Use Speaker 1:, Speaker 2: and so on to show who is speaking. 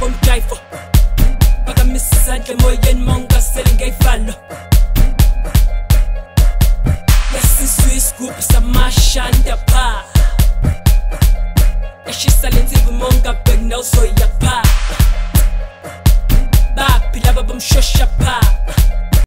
Speaker 1: bomjayfo phakamisa izandla emoyeni mawungasele ngey'valo yasizwa isigubhu samashanda pha eshisa lenzivu mawungabheki nawuzoya pha baphi laba bomshosha pha